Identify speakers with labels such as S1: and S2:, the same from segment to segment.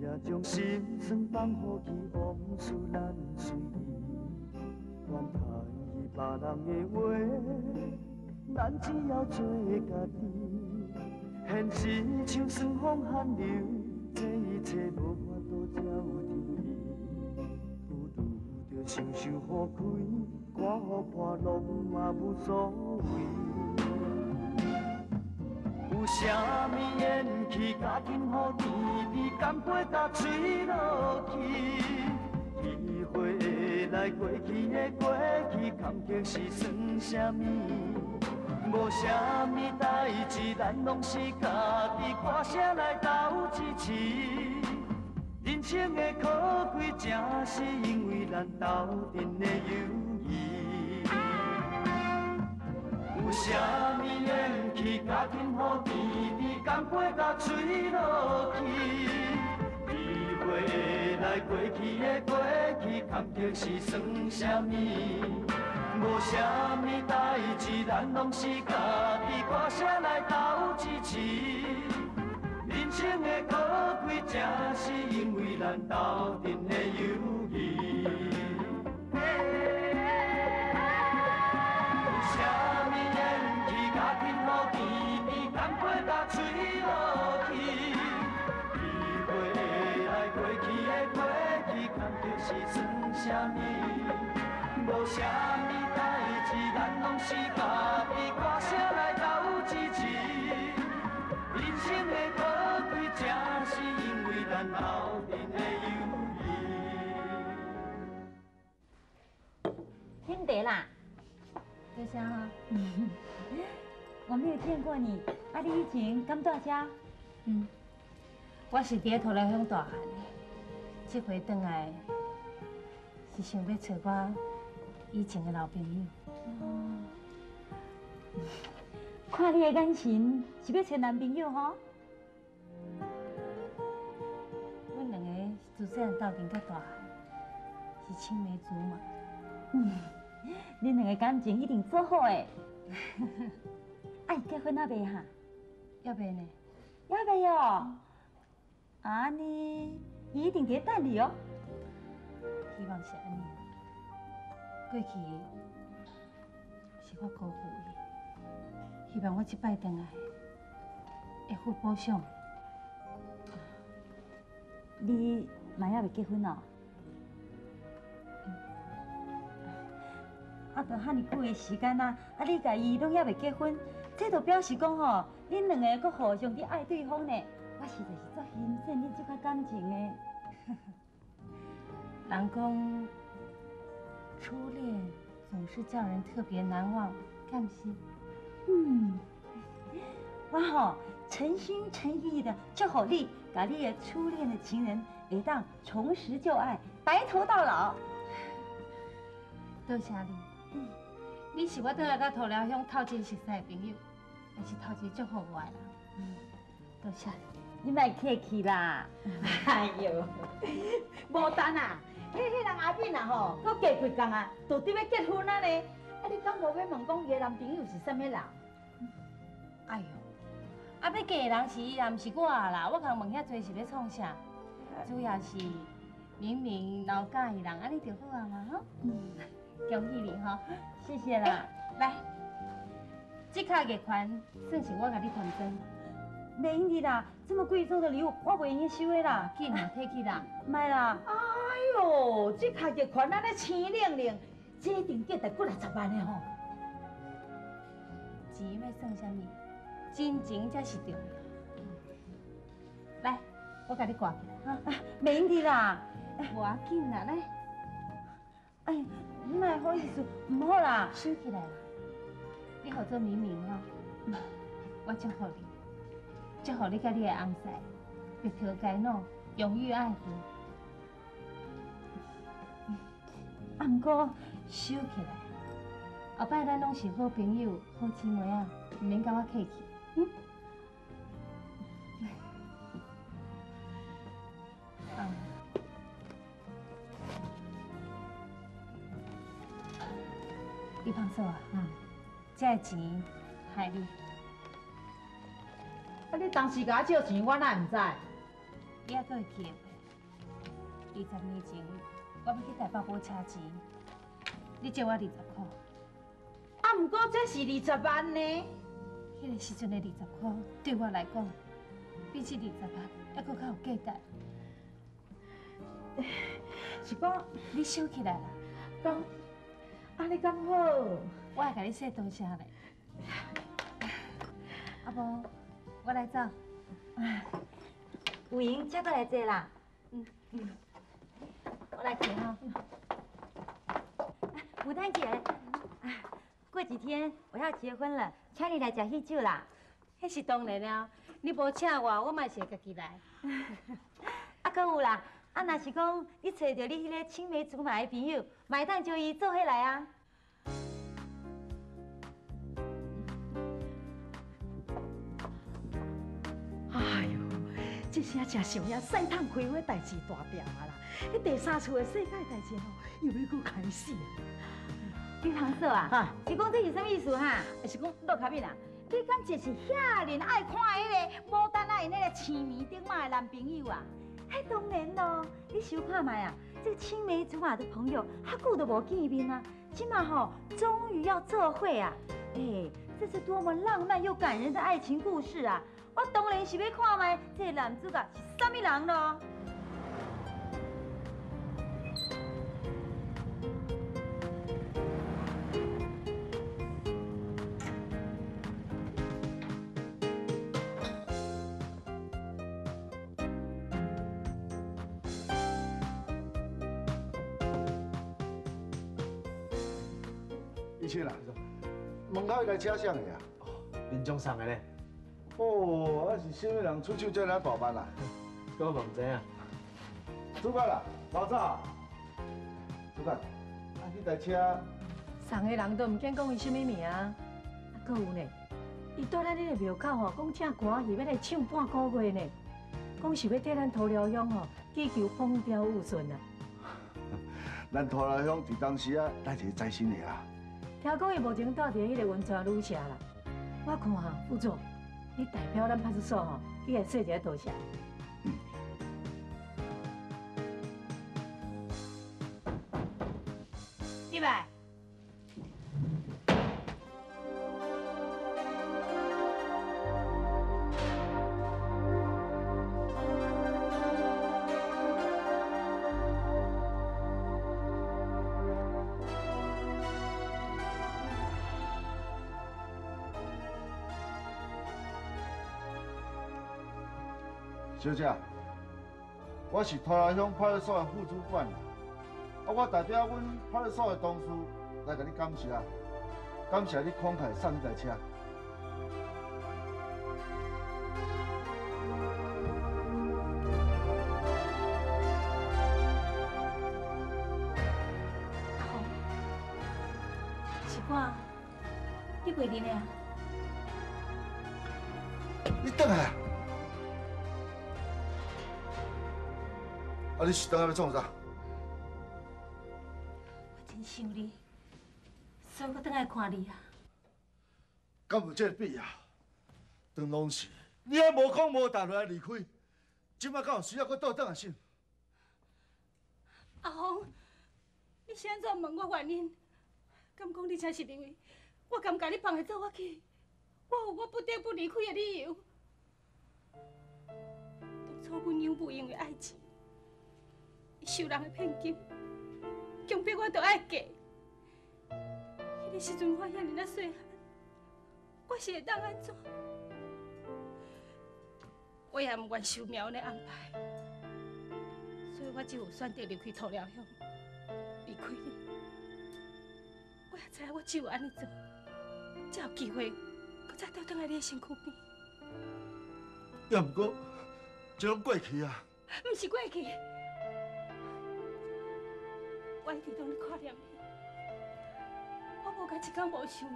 S1: 将心酸放予去，往事咱随意。怨叹伊别人的话，咱只要做家己。现实像霜风寒流，这一切无法度照天意。拄着想想好开，看好破浪嘛无所谓。 有啥物缘起，加紧予甜蜜干杯，甲吹落去。机会会来，过去的过去，感激是算啥物？无啥物代志，咱拢是家己歌声来斗支持。人生的可贵，正是因为咱斗阵的友谊。 有啥物缘起，加紧予甜蜜干杯，甲吹落去。机会会来，过去的过去，感激是算啥物？无啥物代志，咱拢是家己歌声来斗支持。人生的可贵，正是因为咱斗阵的友谊。 吹落去，机会会来，过去的过去，感激是算啥物？无啥物代志，咱拢是家己歌声来斗支持。人生的可贵，正是因为咱斗阵的友谊。
S2: 听得啦，
S3: 多谢哈。
S2: 我没有见过你，啊，你以前敢住遮？
S3: 我是伫头来乡大汉的，这回转来是想要找我以前的老朋友。
S2: 看你的眼神，是要找男朋友吼？
S3: 阮两个自细汉斗阵到大汉，是青梅竹马。
S2: 恁两个感情一定做好诶。哎，结婚啊未哈？
S3: 要袂呢？
S2: 要未哦？啊呢，伊一定伫等你哦。
S3: 希望是安尼。过去是我辜负伊，希望我这摆转来会付补偿。
S2: 你嘛还未结婚哦？啊，都遐尼久的时间啊，你甲伊拢还未结婚。 这就表示讲吼，恁两个搁互相伫爱对方呢。我实在是足欣赏恁这块感情的。
S3: 人讲初恋总是叫人特别难忘，敢是？
S2: 我吼诚心诚意的祝福你，甲你的初恋的情人会当重拾旧爱，白头到老。
S3: 多谢你，你是我倒来到头寮乡头前熟悉的朋友。 也是头一祝福我的人，多谢
S2: 你莫客气啦。哎呦，无等啊！迄人阿敏啊吼，搁嫁几工啊，就伫要结婚啊呢。啊，你敢无要问讲伊的男朋友是啥物人？
S3: 哎呦，啊要嫁的人是伊，也毋是我啦。我共问遐多是要创啥？主要是明明老喜欢的人，安尼就好啊嘛吼。恭喜你吼，
S2: 谢谢啦。
S3: 来。 这卡月款算是我甲你团真，
S2: 袂用的啦，这么贵重的礼物我袂用收的啦。
S3: 紧啊，摕去啦，
S2: 卖啦。哎呦，这卡月款安尼青亮亮，这一定价值过60万的吼。
S3: 钱要算啥物？真情才是重要。来，我甲你挂起来。
S2: 袂用的啦。
S3: 无要紧啦，来。
S2: 哎，你莫好意思，唔好啦，
S3: 收起来啦。 你好做明明哈，我祝福你，祝福你甲你的翁婿白头偕老，永浴爱河。
S2: 啊，不过
S3: 收起来，后摆咱拢是好朋友、好姊妹啊，唔免甲我客气。你放手啊，这钱害你。
S2: 啊，你当时甲我借钱，我哪唔知？
S3: 你还阁会记得？ 20年前，我要去台北补车钱，你借我20块。
S2: 啊，毋过这是20万呢。
S3: 迄个时阵的20块，对我来讲，比这20万还佫较有价值。
S2: 是讲
S3: 你收起来啦，
S2: 讲，啊，你讲好，
S3: 我会甲你说多谢咧。啊无，我来走。
S4: 有闲才过来坐啦。
S3: 我来去哈。
S4: 牡丹姐，过几天我要结婚了，请你来吃喜酒啦。
S3: 迄是当然了，你无请我，我嘛是会家己来。
S4: 啊，搁有啦，啊，若是讲你找到你迄个青梅竹马的朋友，买单就伊做伙来啊。
S2: 哎呦，这声真想呀，赛趟开花代志大条啊啦！迄第三厝的世界代志吼，又要搁开始啊！
S4: 你堂嫂啊，
S2: 哈，
S4: 是讲这是什么意思哈？
S2: 是讲陆卡敏啊，你敢就是遐尼爱看迄个牡丹啊因迄个青面顶马的男朋友啊？
S4: 哎，当然咯，你想看卖啊？这个青梅竹马的朋友，他久都无见面啊，今嘛吼，终于要做伙啊！哎，这是多么浪漫又感人的爱情故事啊！我当然是要看卖这个男主角是什么人咯。
S5: 以前啦，门口迄台车啥个呀？
S6: 民众送的咧，
S5: 哦，啊是什么人出手遮尔大办啊？
S6: 我嘛唔知影。
S5: 主管啦，老早，主管，啊，迄台车
S7: 送的人都唔见讲伊什么名啊？啊，搁有呢，伊住咱迄个庙口吼，讲正歌是要来唱半个月呢，讲是要替咱涂疗乡吼祈求风调雨顺啊。
S5: 咱拖拉乡伫当时啊，咱是在心的啦。
S7: 听讲伊目前住伫迄个温泉旅社啦。我看哈，副座，你代表咱派出所吼，去来说一下多谢。
S2: 入来。
S5: 小姐，我是拖拉乡派出所的副主管啦，啊，我代表阮派出所的同事来甲你感谢，感谢你慷慨送这台车。
S3: 是我，你袂认的啊？
S5: 你等下，啊，你是等下要创啥？
S3: 我真想你，所以我等来看你啊。
S5: 敢有这个必要？当拢是你还无讲无谈来离开，今摆敢有需要搁倒转来想？
S3: 阿红，你是安怎问我原因？敢讲你才是因为我甘甲你放下做我去，我有我不得不离开的理由。当初阮养母因为爱钱，伊受人的骗金，强迫我着爱嫁。迄个时阵我遐尔细汉，我是会当安怎？我也毋愿受苗的安排，所以我只有选择离开涂寮乡，离开你。我也知影我只有安尼做，才有机会，搁再倒转来你的身躯边。
S5: 也毋过，这拢过去啊。
S3: 毋是过去，我一直拢咧挂念你，我无甲一天无想你。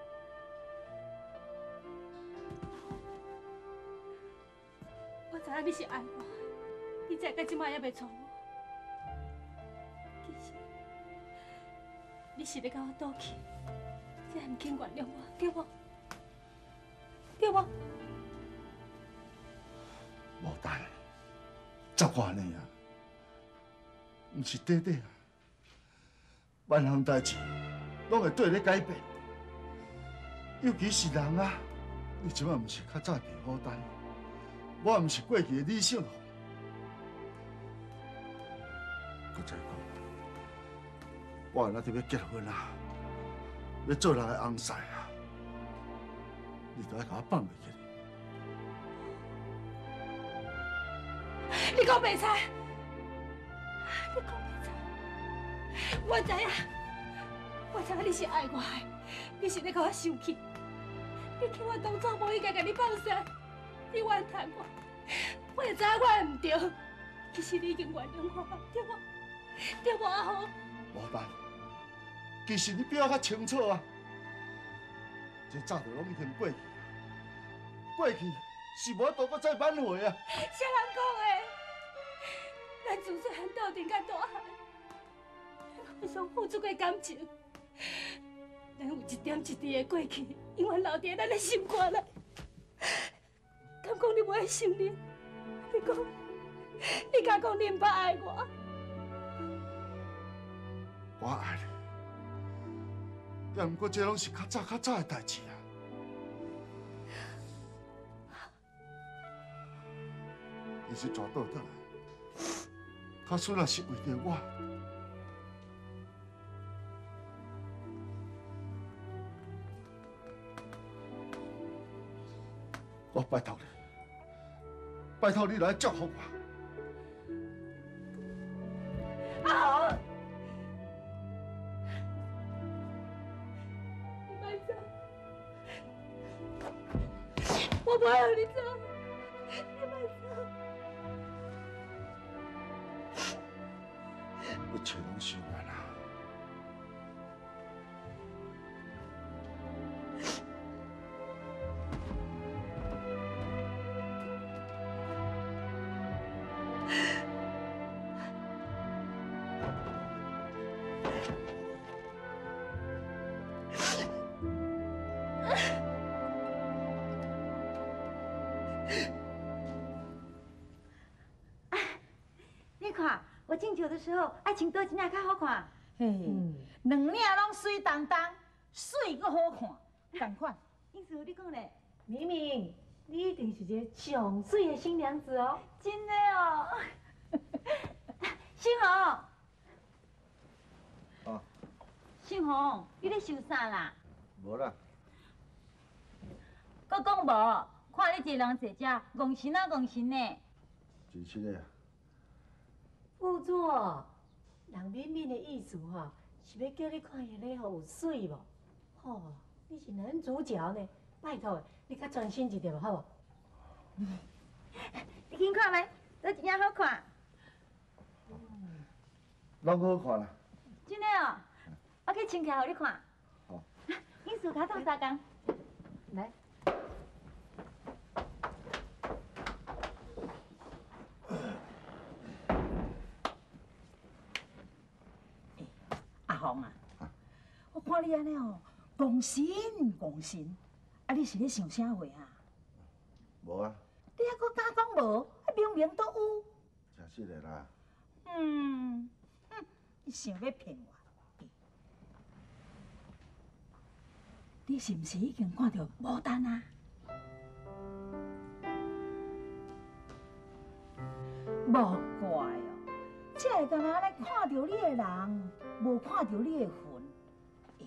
S3: 我知影你是爱我，你才到即摆还袂娶我。其实，你是咧甲我赌气，才唔肯原谅我，对无？对无？
S5: 无等，怎可安尼啊？ 毋是短短啊，万项代志拢会对你改变。尤其是人啊，你即摆毋是较早的好等，我毋是过去的李胜宏。搁再讲，我若伫要结婚啊，要做人的翁婿啊，你都要甲我放袂记。
S3: 你讲袂使，你讲袂使，我知影，我知影你是爱我的，你是咧甲我生气，你叫我当初无应该甲你放生，你怨叹我，我会知影我的唔对，其实你已经原谅我，对无？对无阿豪？
S5: 无办，其实你比我较清楚啊，这早就拢已经过去，过去是无度搁再挽回啊。
S3: 啥人讲的？ 咱自细汉斗阵到大汉，互相付出过感情，咱有一点一滴的过去，永远留伫咱的心肝内。敢讲你不爱承认？你敢讲你不爱我？
S5: 我爱你，也毋过这拢是较早的代志啊。你是抓倒倒来。 假使若是为着我拜托你，拜托你来祝福我。
S3: 阿豪，你别走，我不要你走，你别走。
S5: 一切拢伤完啊！
S4: 你看，我敬酒的时候，爱情倒真正较好看。
S2: 嘿，两领拢水当当，水阁好看，同款。
S4: 英叔，你讲嘞？
S7: 明明，你一定是一个上水的新娘子哦。
S4: 真的哦。新红。
S5: 啊。
S4: 新红，你咧想啥啦？
S5: 无啦。
S4: 搁讲无？看你一人坐遮，戆神啊戆神呢。
S5: 真实的啊。
S7: 副座，人敏敏的意思哈，是要叫你看下咧吼有水无？吼，你是男主角呢，拜托的，你较专心一点好无？
S4: 你紧看觅，倒真正好看。
S5: 拢好看啦。
S4: 真的哦，我去穿起来互你看。
S5: 好。
S4: 英叔，甲我烫三工。
S7: 来。
S2: 阿红啊，我看你安尼哦，戆神，啊，你是咧想啥话啊？
S5: 无啊。
S2: 你还搁敢讲无？明明都有。
S5: 真实的啦。
S2: 你想要骗我？你是毋是已经看到牡丹啊？无怪哦，这会干那咧看到你的人，无看到你的魂。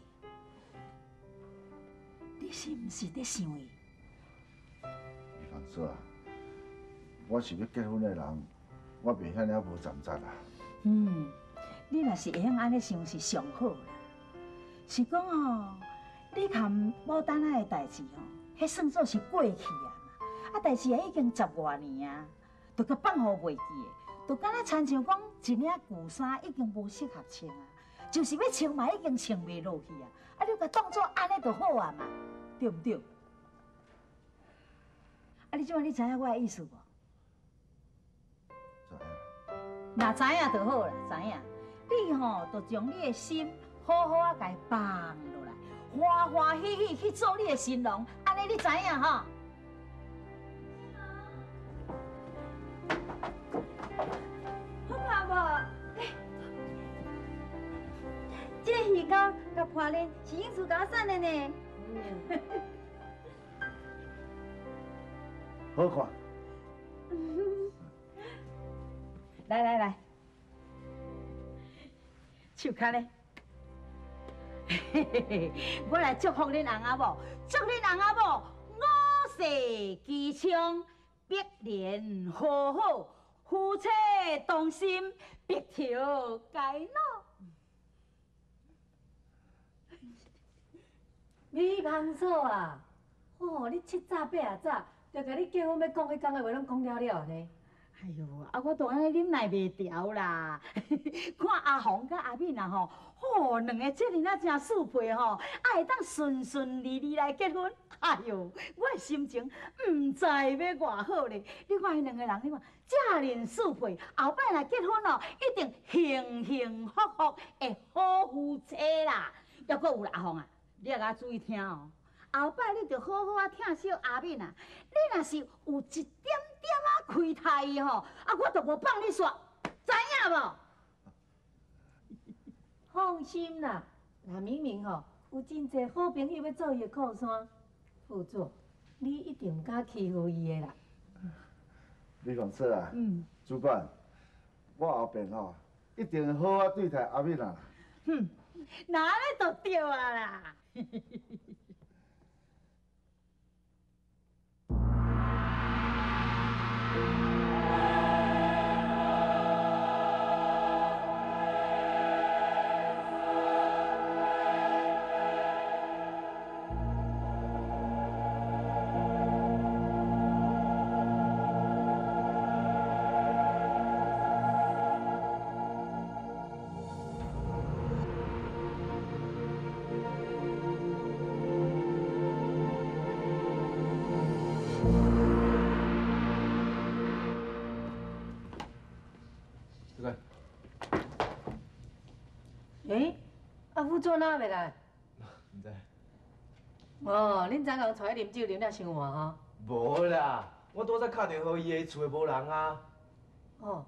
S2: 你是毋是在想伊？
S5: 你放心啊，我是要结婚的人，我袂遐尔无站站啊。
S2: 你若是会晓安尼想是上好啦。是讲哦，你含牡丹仔的代志哦，迄算作是过去啊嘛。啊，代志也已经10外年啊，都甲放互袂记的，就敢若亲像讲一领旧衫已经无适合穿啊，就是要穿嘛已经穿袂落去啊。啊，你甲当作安尼就好啊嘛，对不对？啊，你即摆你知影我的意思无？
S5: 知影。
S2: 若知影就好啦，知影。你吼，就将你的心好好啊，甲伊放落来，欢欢喜喜去做你的新郎，安尼你知影吼？
S4: 好看无？ 外链是英叔甲我送的呢。
S5: 好看。
S2: 来，手卡咧。我来祝福恁翁仔某，祝恁翁仔某五世吉祥，百年好好，夫妻同心，白头偕老。
S7: 你芳嫂啊，哦，你七早八早，就甲你结婚要讲迄讲的话拢讲了了呢。
S2: 哎呦，我都安尼忍耐袂调啦！看阿红甲阿敏啊吼，两个这年啊真适配吼，会当顺顺利利来结婚。哎呦，我的心情唔知要偌好咧。你看迄两个人，你看这年适配，后摆来结婚哦，一定幸幸福福的好夫妻啦。要搁有啦，阿红啊，你也甲注意听哦。后摆你着好好啊疼惜阿敏啊！你若是有一点点啊亏待伊吼，我就无放你煞，知影无？
S7: 放心啦，那明明吼有真侪好朋友要做伊的靠山，副座，你一定唔敢欺负伊的啦。
S5: 李凤嫂啊，主管，我后边吼一定会好好对待阿敏啊。
S2: 那安尼就对啊啦。
S7: 副座哪袂来？
S6: 唔知。
S7: 哦，恁昨昏出来啉酒啉了伤晏吼？
S6: 无啦，我拄则敲电话伊个厝的无人啊。
S7: 哦。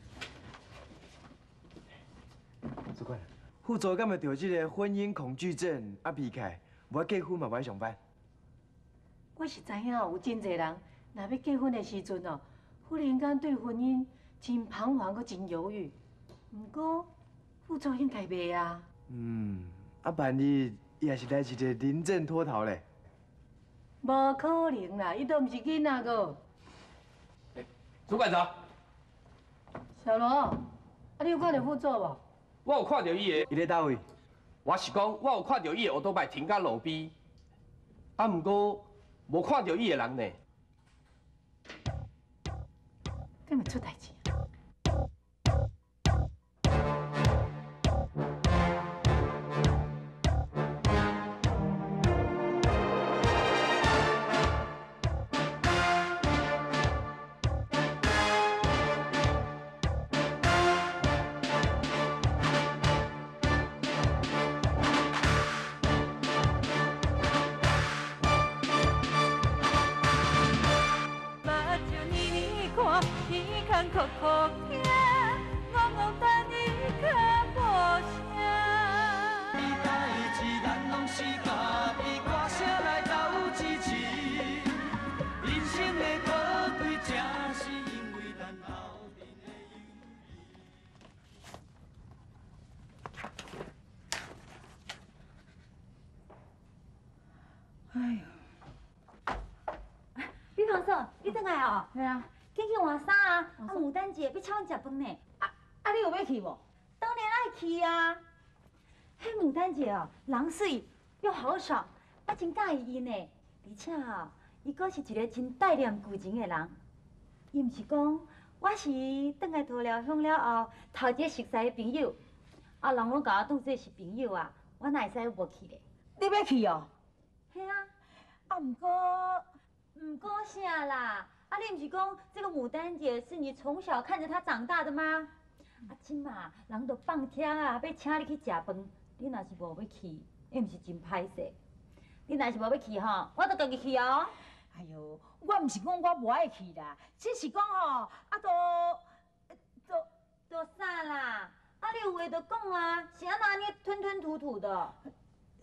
S6: 主管，副座敢会得这个婚姻恐惧症啊避开，无结婚嘛不爱上班。
S7: 我是知影有真侪人，若要结婚的时阵哦，忽然间对婚姻真彷徨，搁真犹豫。不过副座应该袂啊。
S6: 啊万一伊也是来一个临阵脱逃咧？
S7: 无可能啦，伊都毋是囡仔个。
S8: 主管长，
S7: 小罗，啊你有看到副座无？
S8: 我有看到伊个，
S6: 伊咧倒位？
S8: 我是讲，我有看到伊个乌托邦停到路边，啊，毋过无看到伊个人呢。
S7: 敢会出代志？
S4: 比方说，你倒来哦。
S2: 对啊。
S4: 紧去换衫啊！牡丹姐要请阮食饭呢。
S2: 你有要去无？
S4: 当然爱去啊！迄牡丹姐哦，人水又豪爽，我真介意伊呢。而且哦，伊阁是一个真带念旧情的人。伊毋是讲我是倒来桃寮乡了后头一个熟悉的朋友，人拢甲我当作是朋友啊，我哪会使无去咧？
S2: 你要去哦？
S4: 系啊。毋过啥啦？你不是讲这个牡丹姐是你从小看着她长大的吗？今嘛人都放天啊，要请你去食饭，你若是无要去，那毋是真歹势。你若是无要去吼，我就家己去哦。
S2: 哎呦，我毋是讲我无爱去啦，只是讲吼，
S4: 都啥啦？你有话就讲啊，是安怎尼吞吞吐吐的？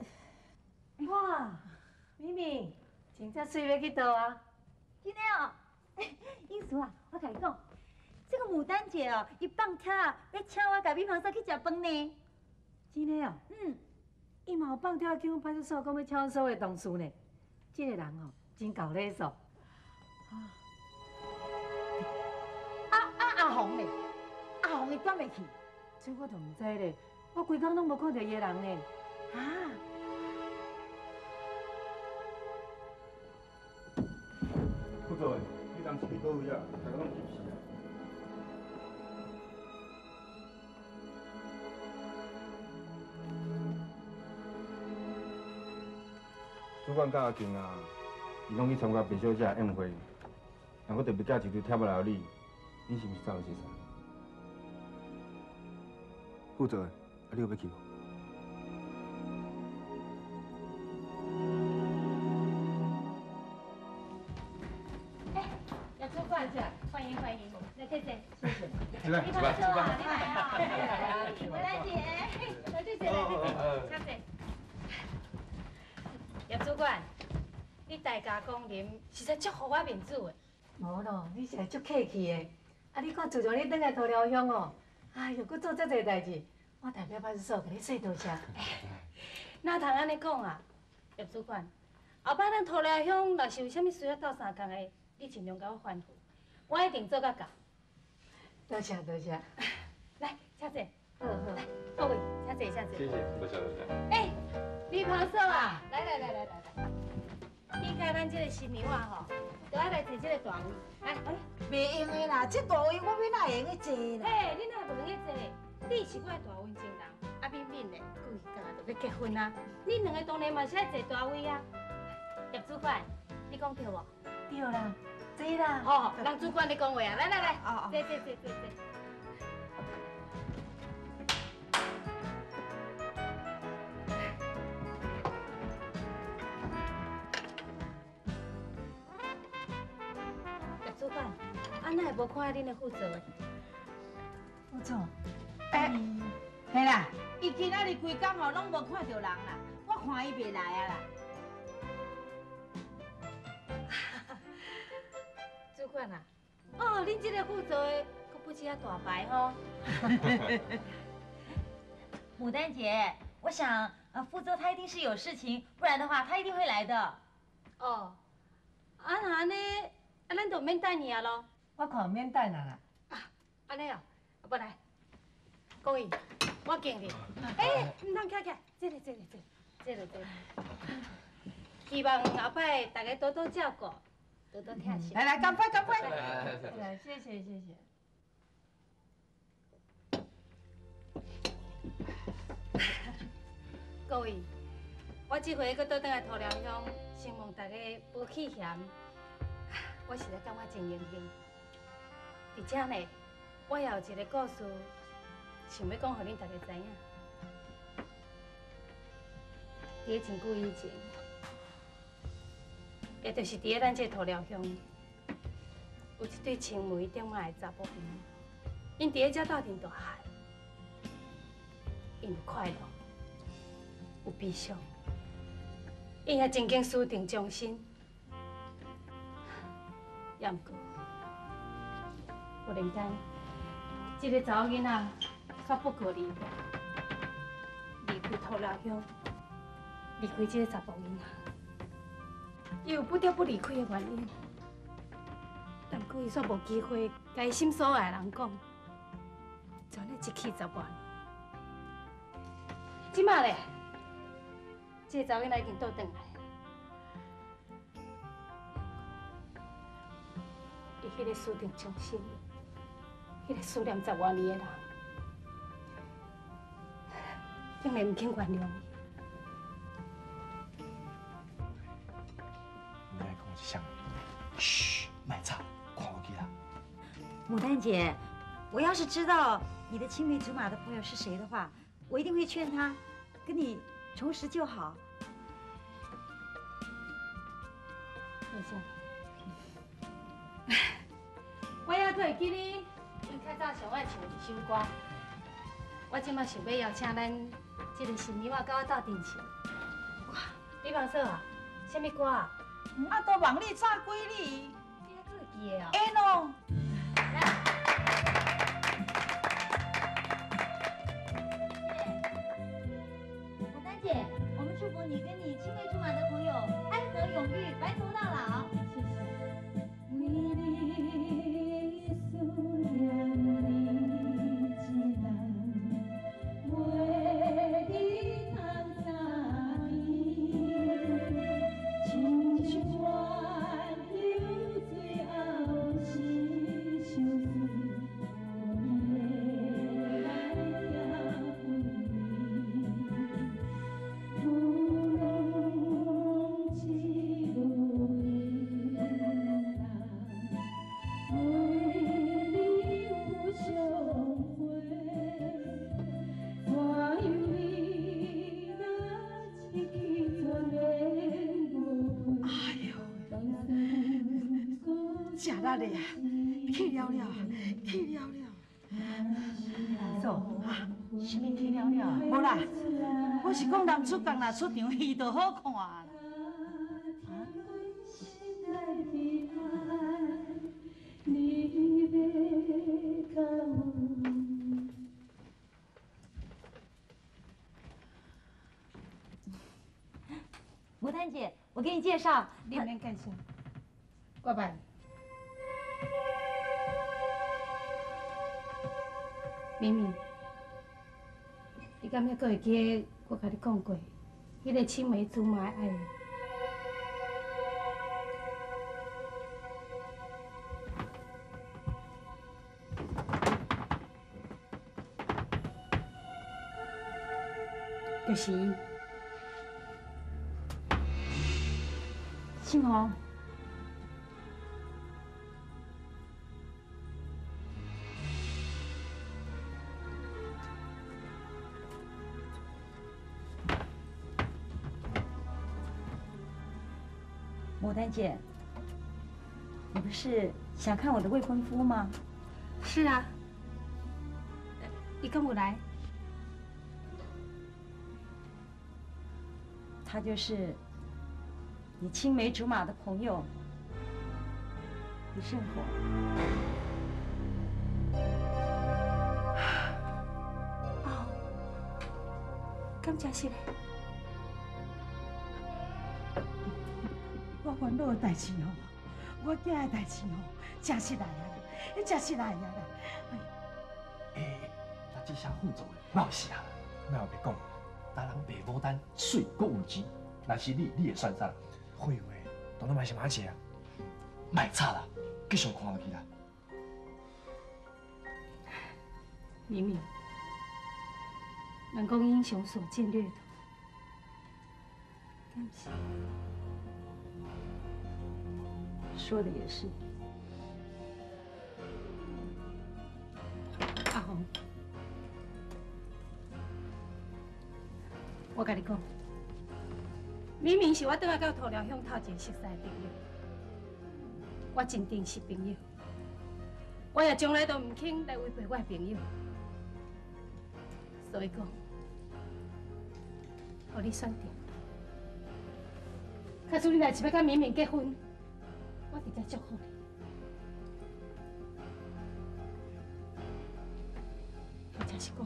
S7: 哇，明明，真正水要去倒啊？
S4: 真的哦，英叔啊，我跟你讲，这个牡丹姐哦，伊放假啊，要请我甲米芳嫂去食饭呢。
S7: 真的哦？伊嘛有放跳去阮派出所，讲要抢所有同事呢。这个人哦，真够礼数。
S2: 阿红嘞，阿红伊转袂去。
S7: 这我就唔知咧，我规工拢无看到伊个人呢。
S2: 啊，
S5: 副座，你人是去倒位啊？大家拢急死啊！主管甲阿庆啊，伊拢去参加白小姐宴会，但我特别寄一堆贴仔来你，你是毋是知道是啥？副座，你有要去无？
S3: 要主管，欢迎欢迎，来姐姐，谢谢。
S5: 来，
S3: 你好，你来啊！回来姐，来姐姐，来姐姐，小姐。叶主管，你大家光临，实在足互我面子的。
S7: 无咯，你是足客气的。啊，你看自从你转来桃寮乡哦，哎呦，佮做遮侪代志，我代表派出所甲你说多谢。
S3: 哪通安尼讲啊？叶主管，后摆咱桃寮乡若是有啥物需要斗相共的，你尽量甲我吩咐，我一定做甲到。
S7: 多谢多谢。
S3: 来，小姐，
S7: 好好。
S3: 来，各位，小姐，小姐。
S8: 谢谢，多谢多谢。
S3: 哎，李胖嫂啊，来，你甲咱这个新娘啊吼，就爱来坐这个大位，来。
S2: 袂用的啦，这大位我要哪会用去坐啦？
S3: 嘿，你哪无用去坐？你是我的大温情人，啊敏敏的，故意今日就要结婚啊！你两个当然嘛是爱坐大位啊。叶主管，你讲对无？
S7: 对啦，坐啦。
S3: 哦，让主管你讲话啊！来，
S2: 哦
S3: 坐。叶主管，啊哪会无看见恁的副座的？
S7: 副座，
S2: 嘿啦，伊今仔日规工吼拢无看到人啦，我看伊袂来啊啦。
S3: 主管啊，哦，恁这个副座的，可不是遐大牌吼。
S4: 牡丹姐，我想副座他一定是有事情，不然的话他一定会来的。
S3: 哦，啊那安尼，啊咱就免等你啊咯。
S7: 我看免等啦。
S3: 安尼哦，不来，讲伊，我敬你。哎，唔通起，这个。希望后摆大家多多照顾，多多疼惜。
S2: 来，干杯！
S7: 来，谢谢。
S3: 各位，我这回搁倒转来桃寮乡，希望大家无气嫌，我实在感觉真荣幸。而且呢，我也有一个故事，想要讲，互恁大家知影。伫真久以前，也就是伫咱这桃寮乡，有一对青梅竹马的查甫囡，因伫遮斗阵大汉，因有快乐，有悲伤，因也曾经私定终身，也毋过，忽然间，这个查某囡仔却不可离离开桃寮乡。离开这个查甫囡仔，伊有不得不离开的原因，但过伊却无机会甲伊心所爱的人讲，全咧一气10万。即马咧，这个查某囡仔已经倒转来，伊迄个私定终身，迄个思念10多年的人，竟然唔肯原谅伊。
S6: 嘘，卖吵，看我去啦。
S4: 牡丹姐，我要是知道你的青梅竹马的朋友是谁的话，我一定会劝他跟你重拾旧好。
S3: 多谢。我还阁会记你，你较早上爱唱一首歌。我即马想要邀请咱这个新娘仔甲我斗阵唱。 你忘说啊？什么歌啊？
S2: 啊，都望你早几年。
S3: 你还会记的哦？
S2: 会喏。
S4: 牡丹姐，我们祝福你跟你青梅竹马的朋友安和永浴，白头到老。谢谢。为你思念你一人，袂记通三年，亲像川流最后是相思，夜来听不浓一路云南，为你有相会，我有你那一起全然无悔。
S2: 哎呦，食力咧，去了了，去了了。
S7: 嫂，什么去了了？
S2: 无啦，我是讲男主角若出场，戏就好看啦。
S4: 牡丹姐，我给你介绍，
S3: 你免介绍，我办。明明，你敢还阁会记得我甲你讲过，迄个青梅竹马的爱人？就是伊。
S4: 青红，牡丹姐，你不是想看我的未婚夫吗？
S3: 是啊，你敢有来？
S4: 他就是你青梅竹马的朋友李胜火。
S3: 哦，感谢是嘞。
S2: 我烦恼的代志哦，我囝的代志哦，真是来啊！你真是来啊！
S8: 那这些副座的闹事啊，
S6: 那我别讲，
S8: 达人爸牡丹水果有钱，若是你，你会选啥？
S6: 会话，当然嘛是马姐啊。
S8: 卖吵啦，继续看落去啦。
S3: 明明，人讲英雄所见略同，感谢。
S4: 说的也是。
S3: 阿红，我甲你讲，明明是我倒来到土寮乡头一个熟识的朋友，我真正是朋友，我也从来都唔肯来违背我的朋友，所以讲，互你选择。假使你若是要甲明明结婚，我直接祝福你。或者是讲，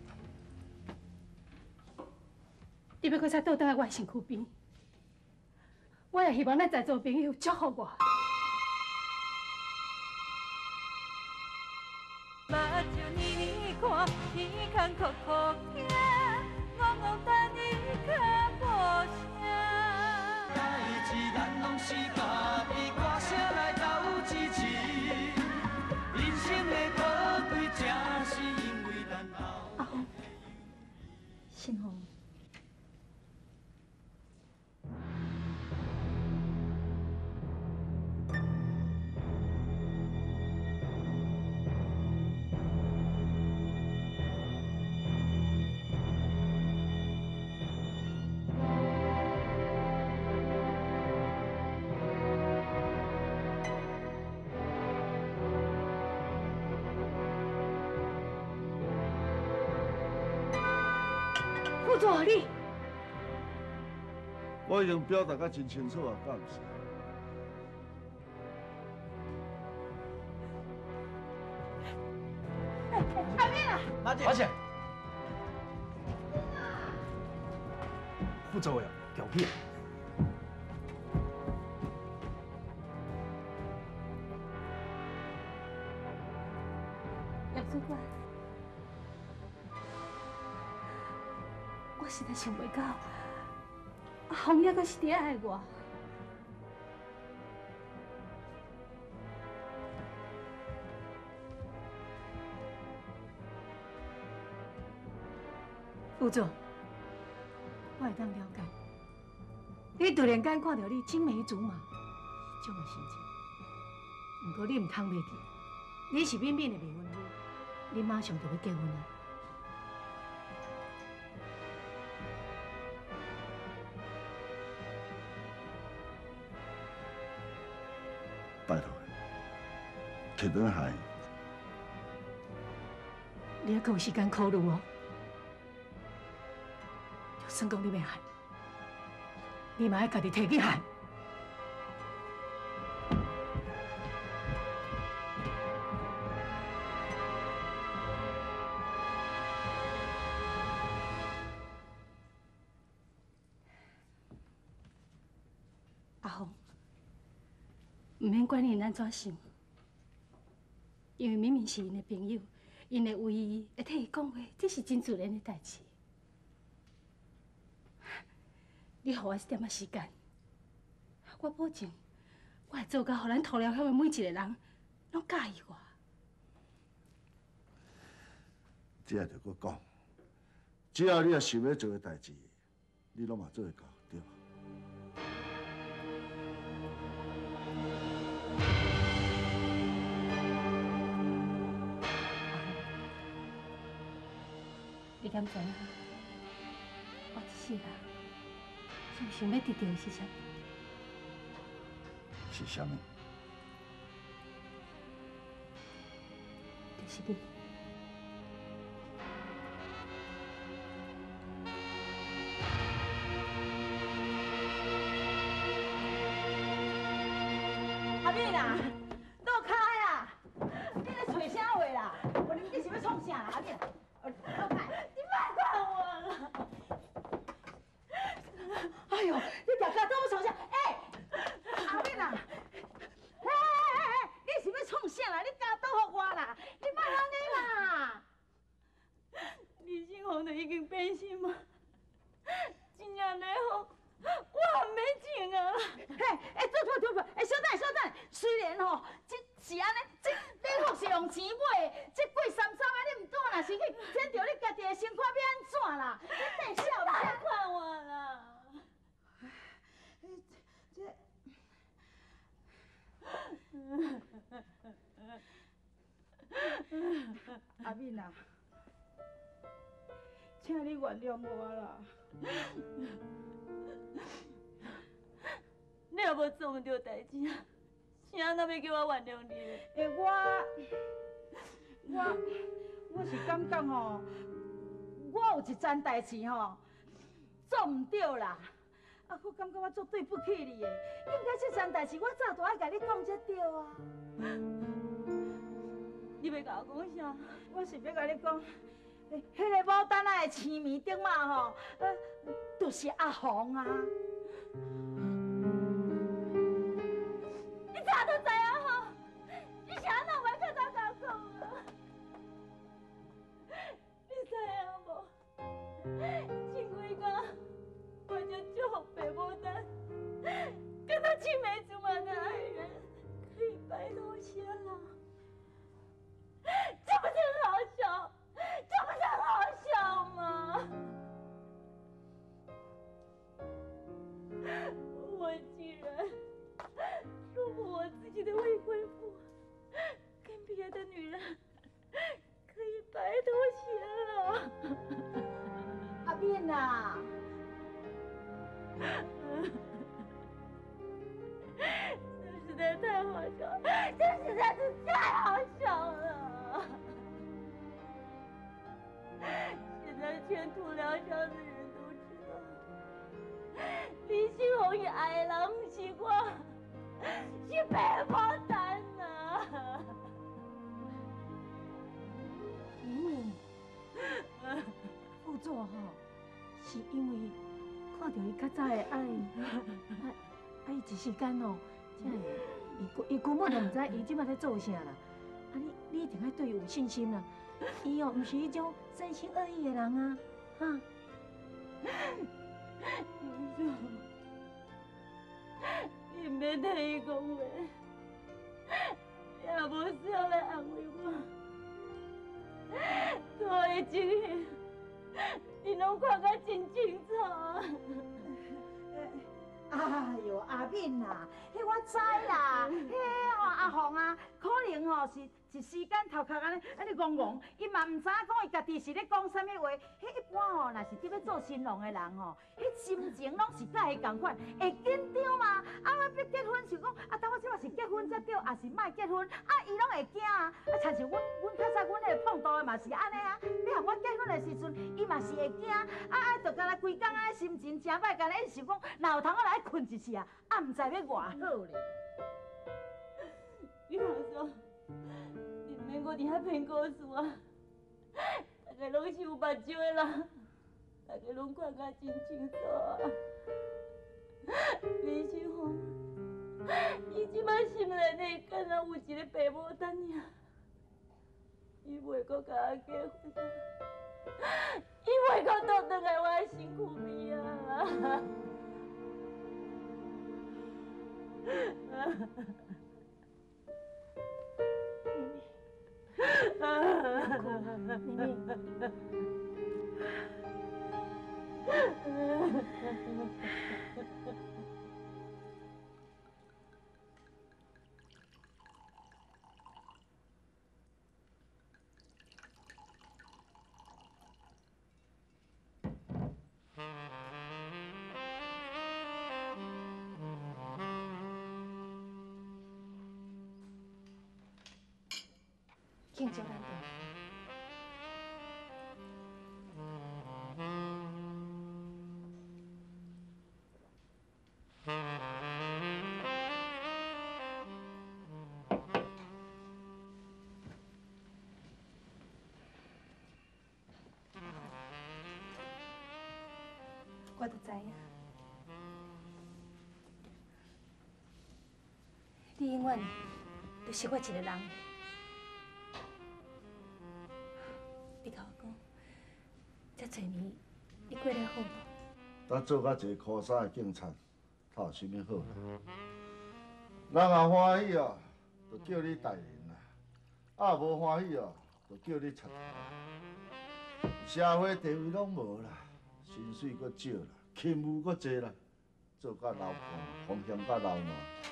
S3: 你要搁再倒转来我的身躯边，我也希望咱在座朋友祝福我。
S9: 目睭你看，天空酷酷听，我等你较无声。
S1: 代志咱拢是家己歌声来斗支持，人生的可贵正是因为咱后。
S4: 阿红，信红。
S3: 副座，你
S5: 我已经表达甲真清楚啊，敢毋是？
S2: 阿妹啊！
S6: 马姐，副座呀，调皮。
S3: 叶主管，我实在想袂到，红叶阁是伫爱我。
S7: 副座，我会当了解，你突然间看到你青梅竹马，是种个心情。不过你唔通袂记，你是敏敏的未婚夫，你马上就要结婚啊！
S5: 拜托，摕倒海。
S7: 你还够有时间考虑哦。就算讲你要害，你嘛要家己摕去害。
S3: 阿红，唔免管因安怎想，因为明明是因的朋友，因会为伊会替伊讲话，这是真自然的代志。你予我一点仔时间，我保证，我会做到，互咱涂寮乡的每一个人拢介意我。
S5: 这也着搁讲，只要你也想要做的代志，你拢嘛做会到，对吧？
S3: 你敢知影？我一世人最想要得到的是啥？
S5: 是啥物？
S3: 就是你。
S2: 阿敏啊，倒开啊！你咧找啥话啦？你是要创啥啦？阿敏，倒开！你别管我了。哎呦，你大家都要创啥？阿敏啊！你是要创啥啦？你家倒互我啦！你别安尼啦！
S9: 李新红都已经变心嘛，真正来好，我也免情啊！
S2: 做，稍等，虽然吼，这是安尼，这礼服是用钱买的，这过三餐啊，你唔带若是去牵着你家己的身躯，要安怎啦？你得笑啦！
S9: 看我啦！
S2: 阿敏啊，请你原谅我啦。
S9: 你若无做唔对代志啊，啥那要叫我原谅你？
S2: 我是感觉吼，我有一件代志吼做唔对啦，啊，我感觉我做对不起你的，应该这件代志我早就爱甲你讲才对啊。
S9: 你要甲我讲啥？
S2: 我是要甲你讲，迄个牡丹仔的青面顶嘛吼，就是阿红啊。
S9: 你早都知影吼，你啥那袂较早甲我讲啊？你知影无？前几工我就祝福白牡丹，跟他青梅竹马的爱人可以白头偕老，这不是很好笑？这不是很好笑吗？我竟然说服我自己的未婚夫，跟别的女人可以白头偕老。
S2: 阿敏啊，
S9: 这实在太好笑了，这实在是太好笑了。现在全涂寮乡的人都知道，李新毋是我，是白牡丹啊！
S7: 副座吼，是因为看到伊较早的爱，伊一时间哦，才会，伊根本就唔知伊即摆在做啥啦。你一定要对伊有信心啦。伊哦，唔是迄种真心恶意的人啊，哈。
S9: 你唔免听伊讲话，也无需要来安慰我。我的情形，你拢看甲真清楚啊！
S2: 哎呦，阿敏呐，迄我知啦，迄阿凤啊，可能吼是一时间头壳安尼戆戆，伊嘛唔知影讲伊家己是咧讲啥物话。迄一般吼，若是伫要做新郎的人吼，迄心情拢是甲伊共款，会紧张嘛。要结婚想讲，等我即马是结婚才对，还是莫结婚？伊拢会惊啊。亲像阮较早阮迄个碰到的嘛是安尼啊。要和我结婚的时阵，伊嘛是会惊，就干那规工安尼心情真歹，干那一想讲，若有通我来困一次啊，唔知要偌好咧。
S9: 比方说，你免搁伫遐骗故事啊！大家拢是有目睭的人，大家拢看甲真清楚啊！李秋红，伊即摆心内底敢若有一个白牡丹尔，伊袂搁甲我结婚，伊袂搁倒转来我的身躯边啊！
S3: 庆祝咱着。我就知影，你永远就是我一个人。你甲我讲，这侪年你过得好无？
S5: 咱做甲一个苦傻的警察，他有啥物好啦？人若欢喜哦，就叫你代言啦；无欢喜哦，就叫你插头。社会地位拢无啦，薪水阁少啦，勤务阁济啦，做甲流汗，风险甲流汗。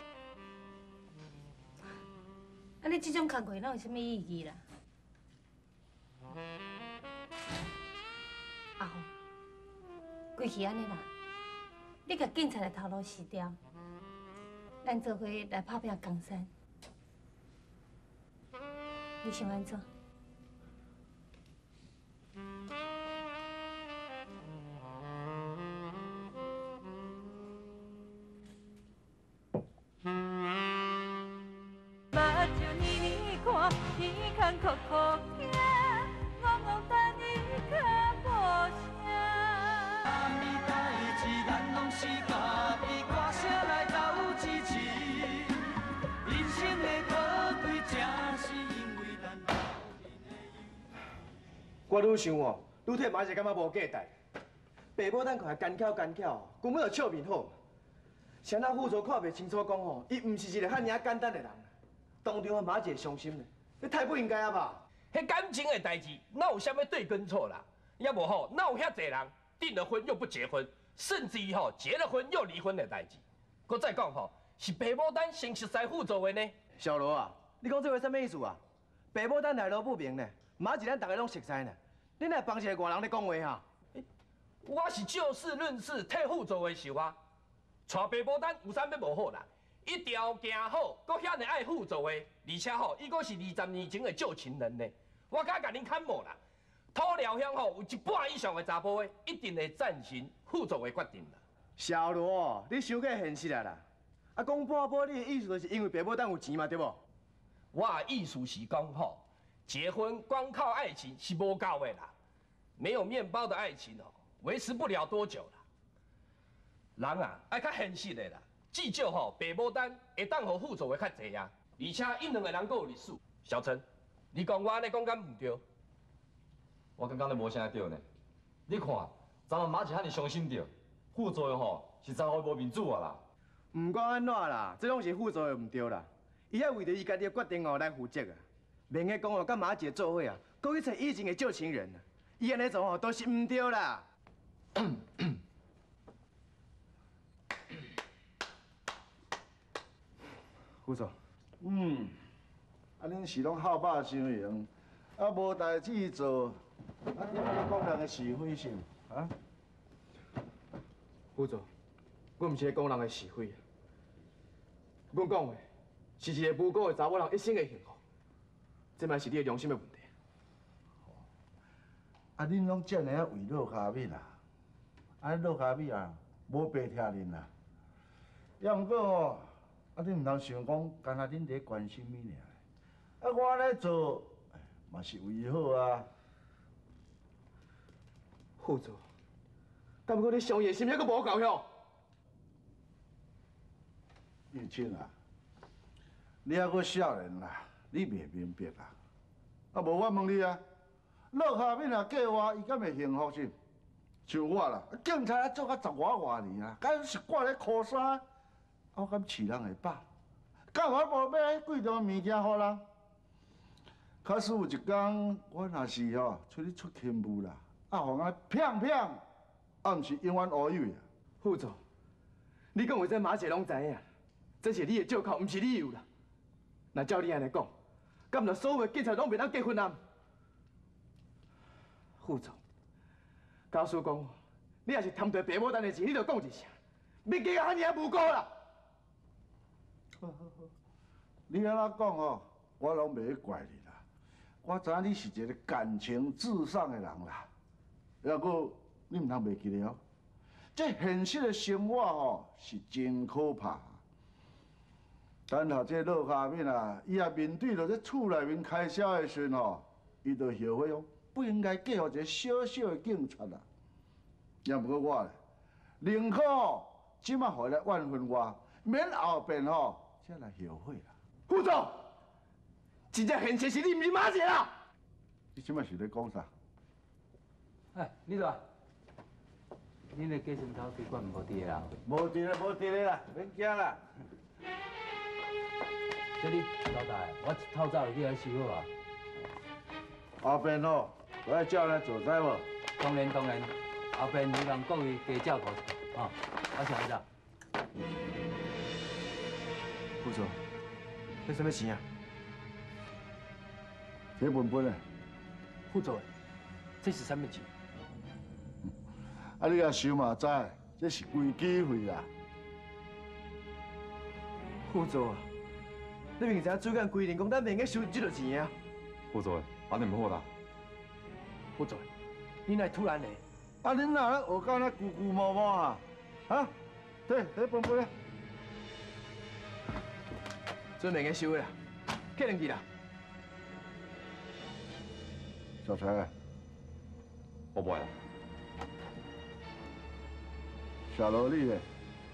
S3: 安尼这种工课哪有啥物意义啦？阿红，规气安尼啦，你甲警察的头路死掉，咱做伙来拍拼江山，你想安怎？
S9: 目睭年年看，天空苦苦听，戆戆等你较无声。
S1: 啥物代志，咱拢是家己歌声来斗支持。人生的可贵，正是因为咱后面的
S6: 我愈想哦，愈替马姐感觉无价值。爸母等看干巧干巧，根本就笑面好。谁那副座看袂清楚讲吼，伊毋是一个遐尔简单的人。当场马姐伤心咧，你太不应该啊吧？
S8: 迄感情的代志，哪有啥物对跟错啦？也无吼，哪有遐济人订了婚又不结婚，甚至于吼结了婚又离婚的代志。搁再讲吼，是爸母等先熟悉副座的呢。
S6: 小罗啊，你讲这话什么意思啊？爸母等来路不明呢，马姐咱大家拢熟悉呢，你若帮一个外人咧讲话哈？
S8: 我是就事论事，替副座的想啊。带爸母等有啥物无好啦？一条行好，搁遐尼爱副座的，而且吼，伊搁是20年前的旧情人呢。我敢甲恁砍无啦。土寮乡吼有一半以上的查甫的，一定会赞成副座的决定啦。
S6: 小罗，你伤过现实啊啦！ 啊，讲半半，你的意思就是因为爸母等有钱嘛，对不？
S8: 我的意思是讲吼，结婚光靠爱情是无够的啦，没有面包的爱情哦，维持不了多久啦。人啊，爱较现实的啦，至少吼，爸母等会当互辅助的较济啊，而且因两个人阁有历史。小陈，你讲我安尼讲敢唔对？
S10: 我感觉你无啥对呢。你看，昨晚马是遐尼伤心着，副作用吼是查某无面子啊啦。
S6: 唔管安怎啦，这拢是副作用唔对啦。伊要为着伊家己的决定哦来负责啊，免个讲哦，甲马姐做伙啊，搁去找以前的旧情人啊，伊安尼做哦都是唔对啦。副总，
S5: 恁是拢好饱相迎，啊无代志做，啊点解讲人的是非性啊？
S6: 副总，我唔是咧讲人的是非啊，我讲的是一个无辜的查某人一生的幸福，这嘛是你的良心的问题。
S5: 啊，恁拢这样为落下面啦，啊落下面啊，无白听恁啦。要毋过哦，啊恁唔通想讲，干那恁伫关心你尔。啊，我咧做嘛是为伊好啊。
S6: 副总，敢不过你上夜心还阁无够哟？
S5: 玉清啊，你还阁少年啦，你袂明白啊。啊，无我问你啊，落下面啊计划，伊敢会幸福是？像我啦，警察做到10外年啊，敢是挂咧裤衫，我敢饲人会饱？敢我无买贵重物件互人？假使有一天我若是吼出去出勤务啦，啊，互人骗骗，啊，毋是永远无有啊。
S6: 副总，你讲话这马姐拢知影，这是你的借口，毋是理由啦。那照你安尼讲，敢若所有的警察拢袂当结婚啊？副总，假使讲，你若是贪着爸母等的钱，你就讲一声，别加啊遐尔无辜啦。
S5: 好，你安怎讲吼，我拢袂去怪你啦。我知影你是一个感情至上的人啦。还佫你唔通袂记得哦，这现实的生活吼是真可怕。等下这落下面啊，伊也面对着这厝内面开销的时阵吼，伊就后悔哦，不应该嫁予一个小小的警察啦。也毋过我咧，宁可哦，即马回来怨恨我，免后边吼才来后悔啦。
S6: 副总，真正现实是你唔是马姐啦。
S5: 你即马是咧讲啥？
S11: 哎，李大，恁的计生头水管无伫啦？
S5: 无伫咧，无伫咧啦，免惊啦。
S11: 这你交代，我一透早就去来收好啊。
S5: 后边吼，我要叫咱做知无？
S11: 当然，后边希望各位加照顾啊。我想一下。
S6: 副总，这什么钱啊？
S5: 铁本本的。
S6: 副总，这是什么钱？
S5: 啊，你也想嘛知，这是规矩费啦。
S6: 副总啊，你明知主管规定讲咱免去收这个钱啊。
S10: 副座，安尼唔好啦。
S6: 副总，你哪突然呢？
S5: 啊，恁哪咧学到那咕咕摸摸啊？啊，对，铁本本的。
S6: 准免去收啦，客人去啦。
S5: 小陈，
S10: 我不爱啦。
S5: 小萝莉咧，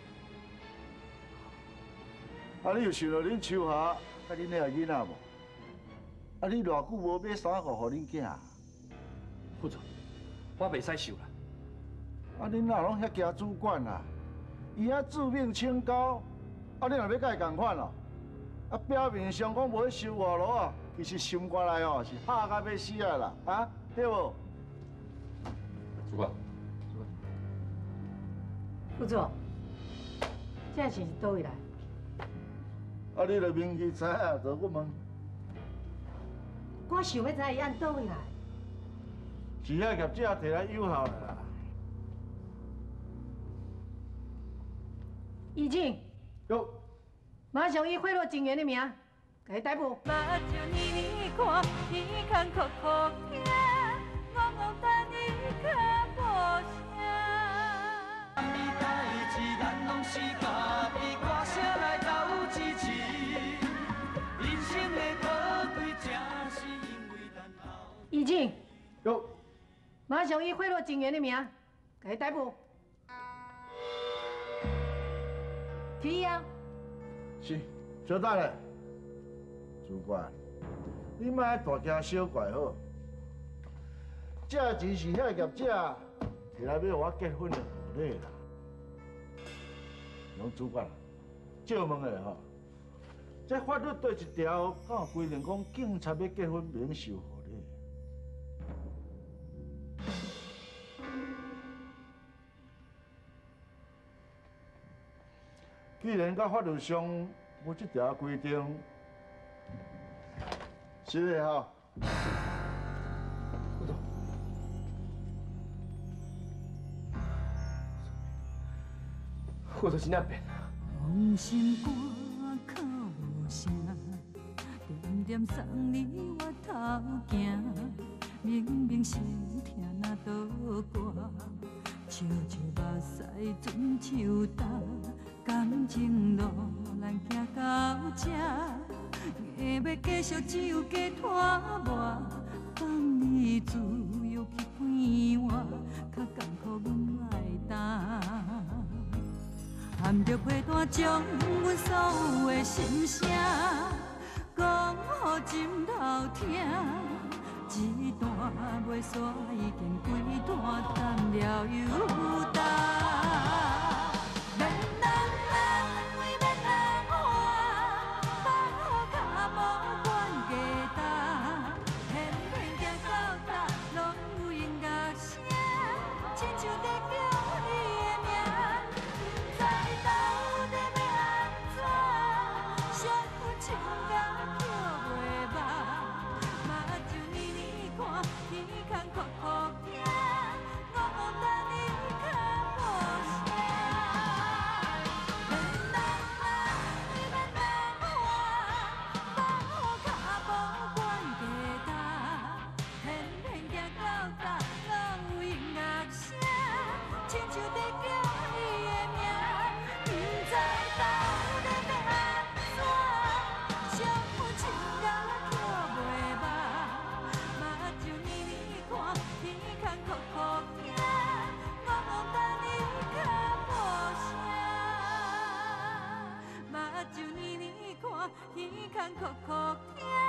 S5: 啊，你有想到恁秋霞甲恁遐囡仔无？啊，你偌久无买衫裤互恁囝？
S8: 副总，我袂使收啦。
S5: 啊，恁哪拢遐惊主管啊？伊遐自命清高，啊，你若要甲伊共款哦？啊，表面上讲无去收外劳啊，其实心肝内哦是吓到要死啊啦，啊，对无？
S10: 主管。
S7: 副座，这钱是倒位来？
S5: 啊，你著明去知啊，就我问，
S7: 我想要知伊按倒位来。
S5: 是遐业者摕来有效的啦。
S7: 义警，
S6: 有，
S7: 马上以贿赂警员的名，给他逮捕。
S9: 目睭年年看，天空酷酷惊，戆戆等你却无声。
S1: 代志咱拢是家己歌声来。
S7: 义警，
S5: 有，
S7: 马上以贿赂警员的名，给他逮捕。提议啊！
S5: 是，小等咧，主管，你莫大惊小怪好。这钱是遐业者摕来买我结婚的贺礼啦。杨主管，借问下吼，这法律对一条敢有规定讲警察要结婚免收贺礼？既然甲法律上无这条规定，是的吼。
S6: 我就是那变。
S12: 往心肝靠无声，点点送你我头行。明明心痛那倒歌，笑笑目屎准手干。感情路咱行到这，硬要继续只有加拖磨。放你自由去变换，较艰苦阮来担。含着被单，将阮所有的心声讲予枕头听。一段袂煞已经几段，等了又等。免人安慰，免人喊，放好脚无管价值。偏偏行到搭，拢有音乐声，亲像在叫你的名。不知到底要安怎，伤痕情感捡袂目，目睭年年看，天空酷酷听，我等你较无声。免人安慰，免人喊，放好脚无管价值，偏偏行到搭，拢有音乐声，亲像在叫你的名。不知到底要安怎，伤痕情感捡袂目，目睭年年看，天空酷酷听，我等你较无声。目睭年年看，天空酷酷听。